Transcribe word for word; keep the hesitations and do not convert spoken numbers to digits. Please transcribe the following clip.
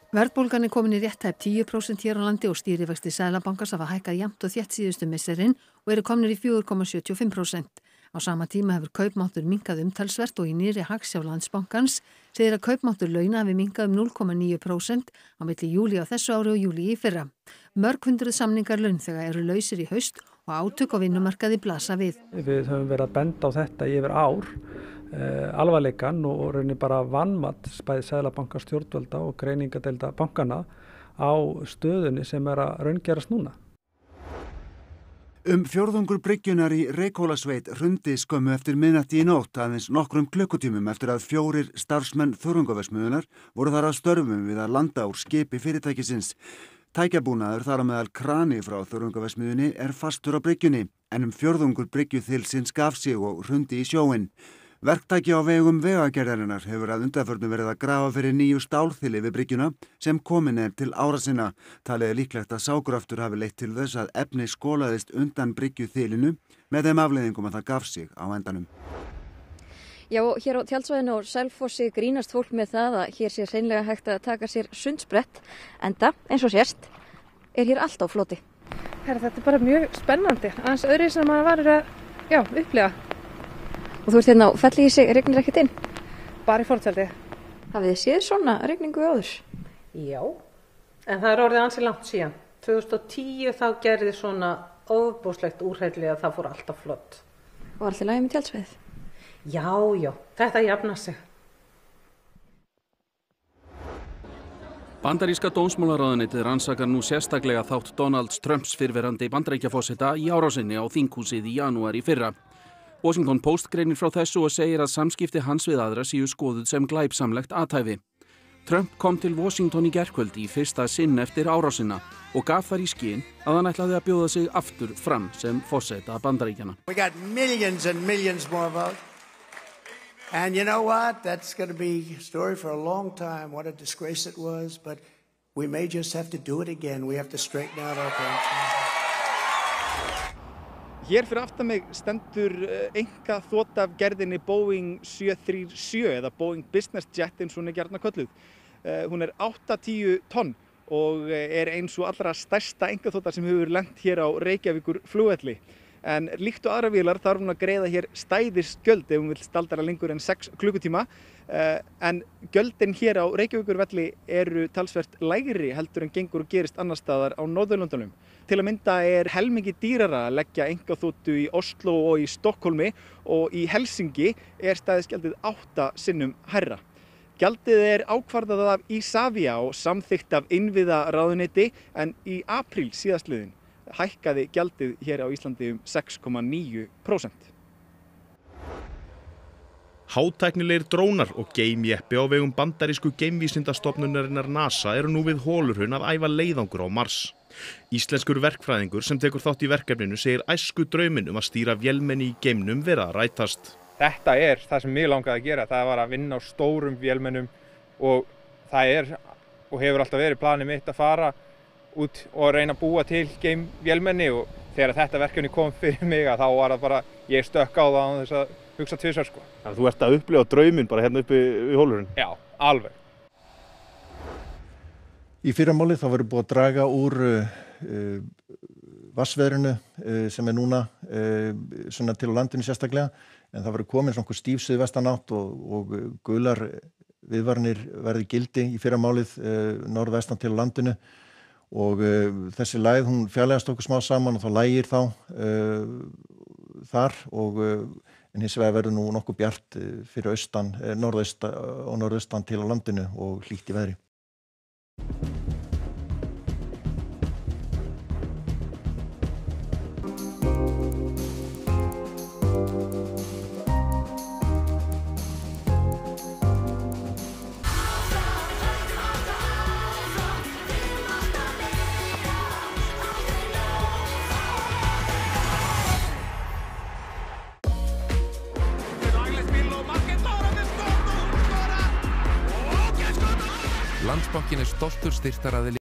Verðbólgan er komin í rétt tæp tíu prósent hér á landi og stýrivextir Seðlabankans hafa hækkað jafnt og þétt síðustu misserin og eru komnir í fjögur komma sjötíu og fimm prósent. Á sama tíma hefur kaupmáttur minnkað umtalsvert og í nýrri hagspá Landsbankans segir að kaupmáttur launa hafi minnkað um núll komma níu prósent á milli júlí á þessu ári og júlí í fyrra. Mörg hundruð samningar launþega eru lausir í haust og átök á vinnumarkaði blasa við. Við höfum verið að benda á þetta í yfir ár. Uh, alvarleikann og raunin bara vanmat bæði Seðlabanka stjórnvalda og greiningadeilda bankana á stöðunni sem er að raungerast núna. Um fjórðungur bryggjunar í Reykhólasveit hrundi skömmu eftir miðnætti í nótt aðeins nokkrum klukkutímum eftir að fjórir starfsmenn þörungaverksmiðjunnar voru þar að störfum við að landa úr skipi fyrirtækisins. Tækjabúnaður þar á meðal krani frá þörungaverksmiðjunni er fastur á bryggjunni en um fjórðungur bryggjuþilsins gaf sig og hrundi í sjóinn. Verktaki á vegum vegagerðarinnar hefur að undanförnu verið að grafa fyrir nýju stálþili við bryggjuna sem komin er til ára sinna. Talið er líklegt að ságraftur hafi leitt til þess að efni skolaðist undan bryggjuþilinu með þeim afleiðingum að það gaf sig á endanum. Já, og hér á tjaldsvæðinu og Selfossi grínast fólk með það að hér sé hreinlega hægt að taka sér sundsbrett, enda, eins og sérst, er hér allt á floti. Herra, þetta er bara mjög spennandi, aðeins öðru sem maður var að já, upplifa. Og þú ert hérna á felli í sig, rignir ekkert inn? Bara í fortjaldi. Hafið þið séð svona rigningu áður? Já, en það er orðið ansi langt síðan. tvö þúsund og tíu þá gerði svona ofboðslegt úrhelli að það fór alltaf flott. Og var allt í lagi með tjaldsvæðið? Já, já, þetta jafnar sig. Bandaríska dómsmálaráðuneytið rannsakar nú sérstaklega þátt Donalds Trumps fyrrverandi Bandaríkjaforseta í árásinni á þinghúsið í janúar í fyrra. Washington Post greinir frá þessu og segir að samskipti hans við aðra séu skoðuð sem glæpsamlegt athæfi. Trump kom til Washington í gærkvöldi í fyrsta sinn eftir árásina og gaf þar í skyn að hann ætlaði að bjóða sig aftur fram sem forseta Bandaríkjanna. We got millions and millions more votes. And you know what? That's going to be a story for a long time. What a disgrace it was, but we may just have to do it again. We have to straighten out our country. Hér fyrir aftan mig stendur enga þota af gerðinni Boeing sjö þrjú sjö eða Boeing Business Jet eins og hún er gjarna kölluð. Hún er áttatíu tonn og er eins og allra stærsta engaþota sem hefur lent hér á Reykjavíkur flugvelli. En líkt og aðra vélar þarf hún að greiða hér stæðisgjöld ef hún vill staldra lengur en sex klukkutíma. En gjöldin hér á Reykjavíkurvelli eru talsvert lægri heldur en gengur og gerist annars staðar á Norðurlöndunum. Til að mynda er helmingi dýrara að leggja engaþotu í Oslo og í Stokkhólmi og í Helsingi er stæðisgjaldið átta sinnum hærra. Gjaldið er ákvarðað af Isavia og samþykkt af innviðaráðuneyti en í apríl síðastliðinn hækkaði gjaldið hér á Íslandi um sex komma níu prósent. Hátæknilegir drónar og geimjeppi á vegum bandarísku geimvísindastofnunarinnar NASA eru nú við holurhraun að æfa leiðangur á Mars. Íslenskur verkfræðingur sem tekur þátt í verkefninu segir æsku drauminn um að stýra vélmenni í geimnum vera að rætast. Þetta er það sem mig langaði að gera, það var að vinna á stórum vélmennum og það er og hefur alltaf verið planið mitt að fara út og reyna að búa til geimvélmenni og þegar þetta verkefni kom fyrir mig að þá var það bara, ég stökk á það án þess að hugsa tvisvar sko. Þannig að þú ert að upplifa drauminn bara hérna uppi við hólurinn? Já, alveg. Í fyrramáli þá verður búið að draga úr uh, vatnsveðrinu uh, sem er núna uh, svona til á landinu sérstaklega en það verður komin svona stíf suðvestanátt og, og gular viðvaranir verði gildi í fyrramálið uh, norðvestan til á landinu og uh, þessi lægð hún fjarlægast okkur smá saman og þá lægir þá uh, þar og uh, en hins vegar verður nú nokkuð bjart uh, fyrir austan, uh, norðaustan og norðaustan til á landinu og hlýtt í veðri. Landsbankinn er stoltur styrktaraðili